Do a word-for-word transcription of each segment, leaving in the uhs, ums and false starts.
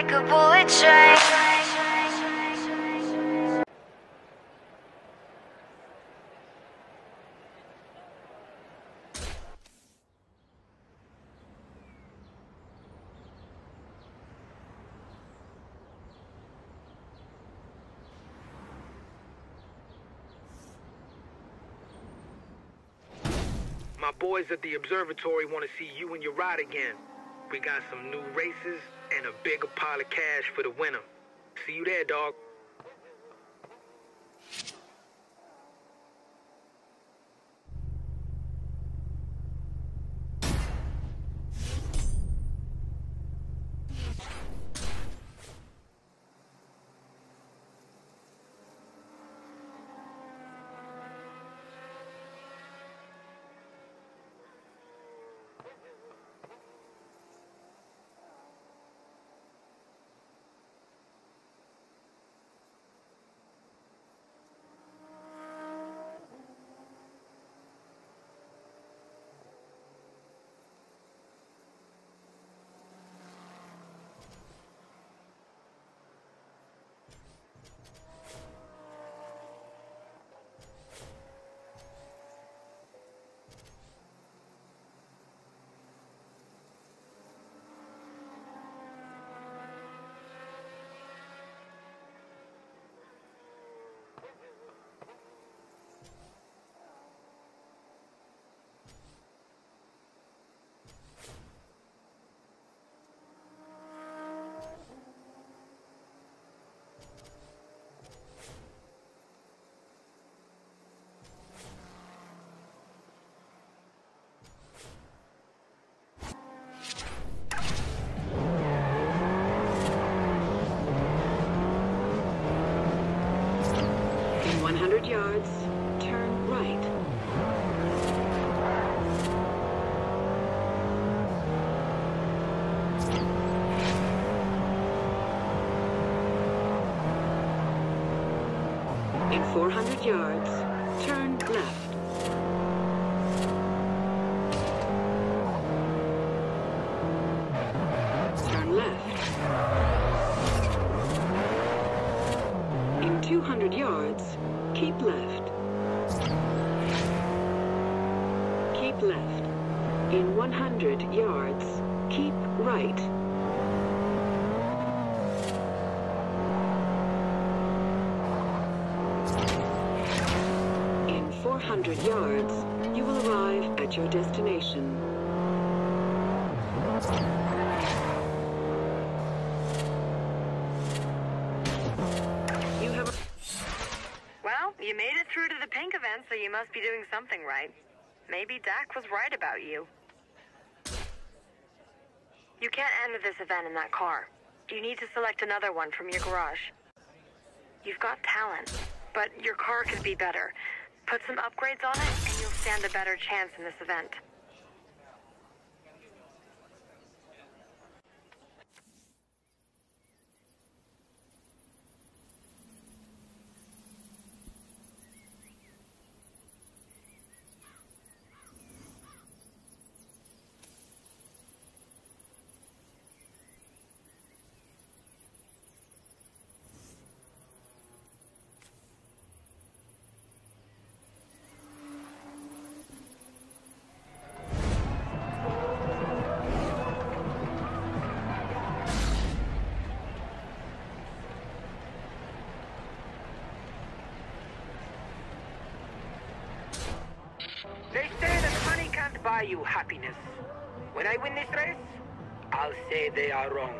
like a bullet train. My boys at the observatory want to see you and your ride again. We got some new races and a bigger pile of cash for the winner. See you there, dog. one hundred yards, turn right. In four hundred yards, turn left. Turn left. In two hundred yards, keep left. Keep left. In one hundred yards, keep right. In four hundred yards, you will arrive at your destination. Well, you made it through to the pink event, so you must be doing something right. Maybe Dak was right about you. You can't enter this event in that car. You need to select another one from your garage. You've got talent, but your car could be better. Put some upgrades on it, and you'll stand a better chance in this event. They say that money can't buy you happiness. When I win this race, I'll say they are wrong.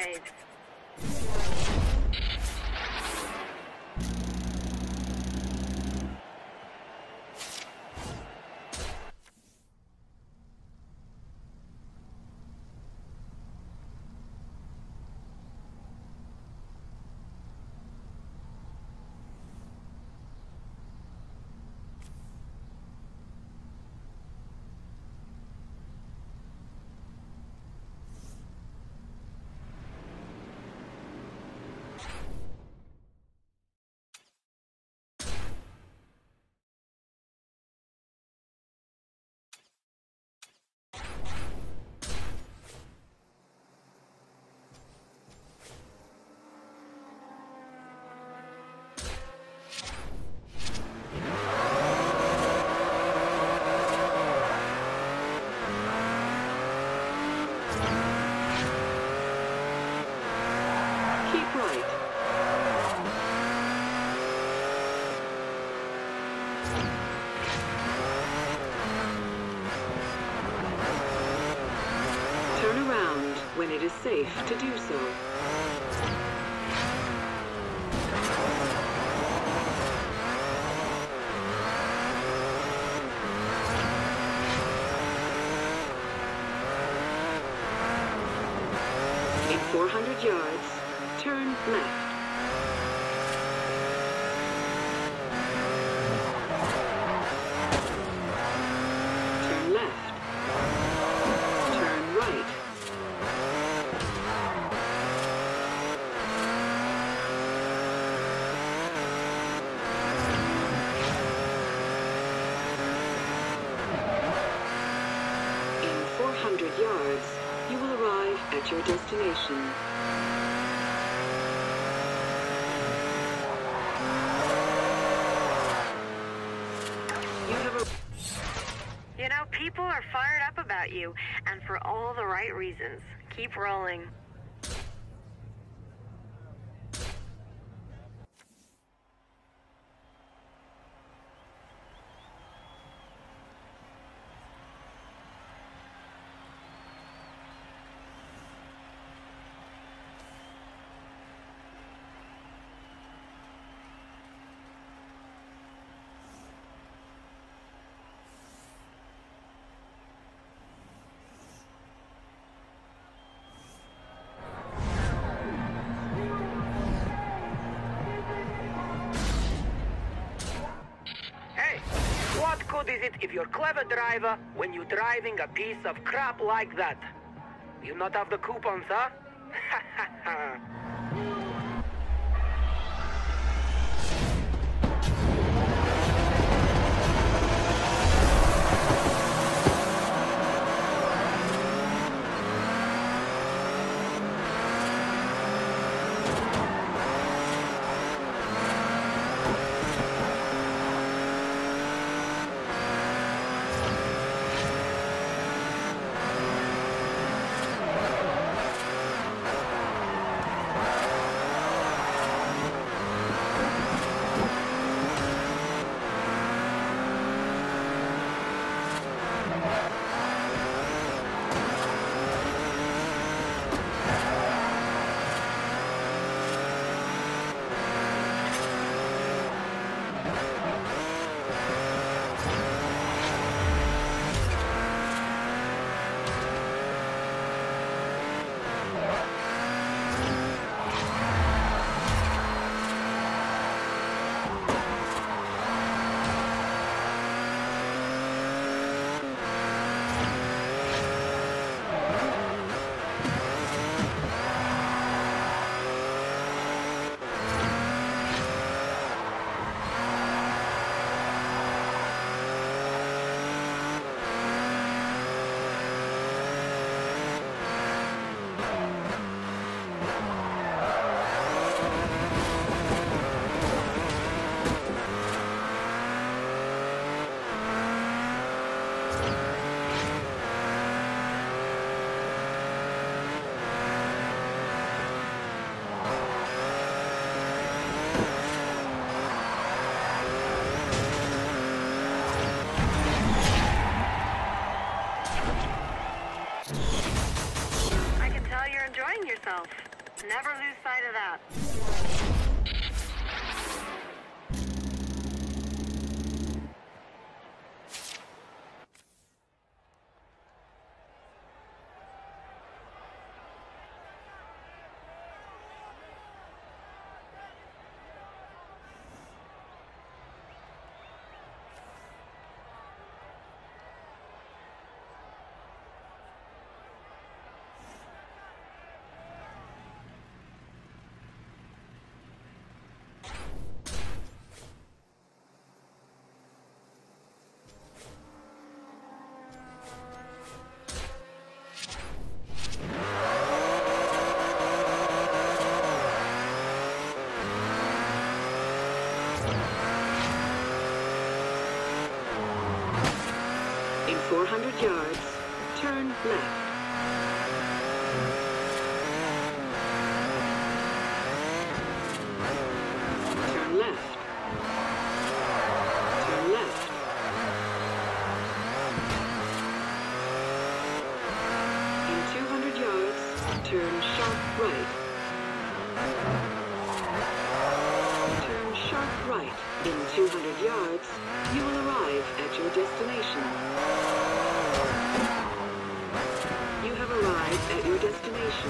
waves. Keep right. Turn around when it is safe to do so. In four hundred yards, turn left. Turn left. Turn right. In four hundred yards, you will arrive at your destination. You know, people are fired up about you, and for all the right reasons. Keep rolling. What good is it if you're clever driver when you're driving a piece of crap like that? You not have the coupons, huh? Yourself. Never lose sight of that. four hundred yards, turn left. Turn left. Turn left. In two hundred yards, turn sharp right. Turn sharp right. In two hundred yards, you will arrive at your destination. You have arrived at your destination.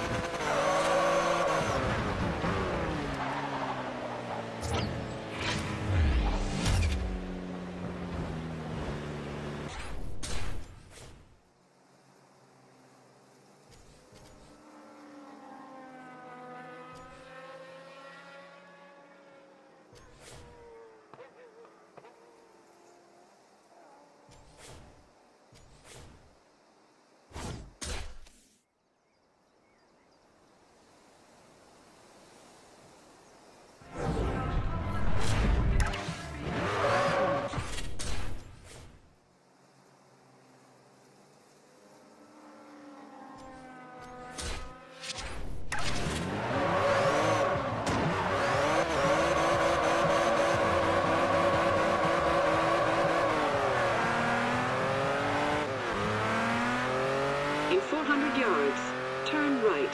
In four hundred yards, turn right.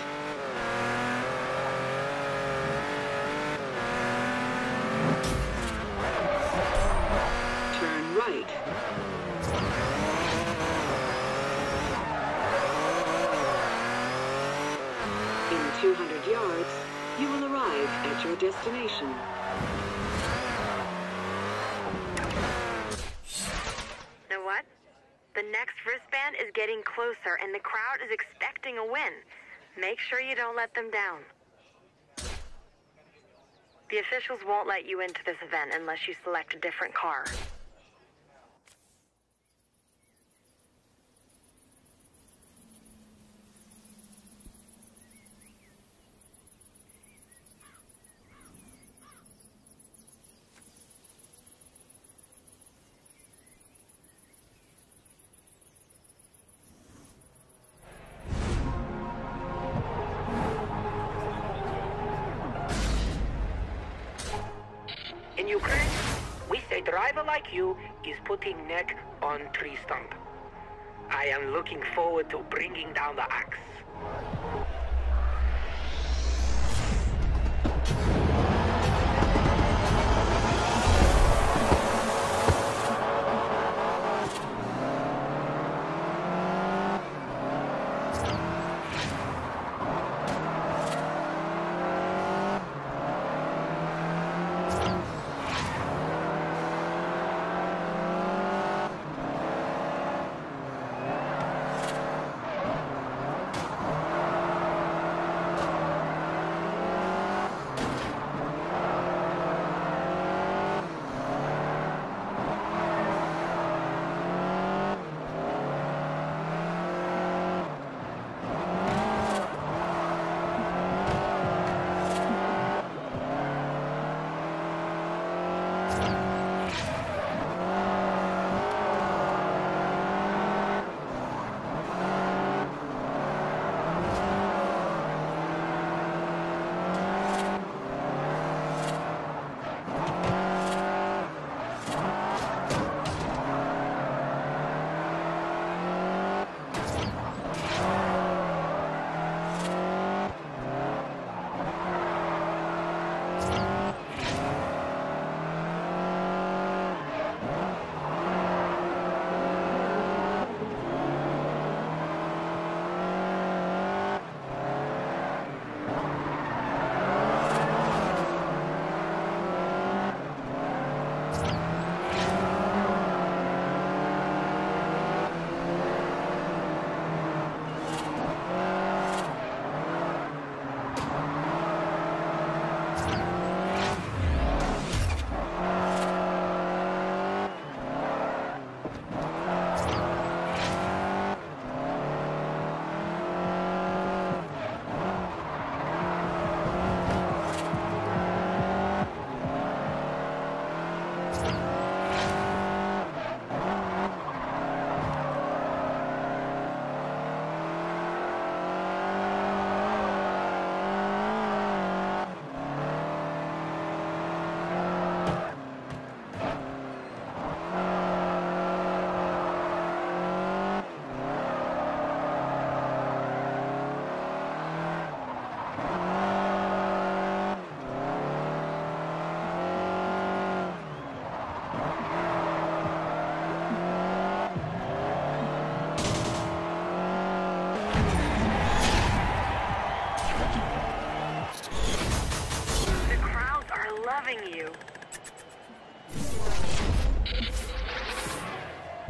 Turn right. In two hundred yards, you will arrive at your destination. Know what? The next wristband is getting closer, and the crowd is expecting a win. Make sure you don't let them down. The officials won't let you into this event unless you select a different car. In Ukraine, we say driver like you is putting neck on tree stump. I am looking forward to bringing down the axe.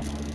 Bye.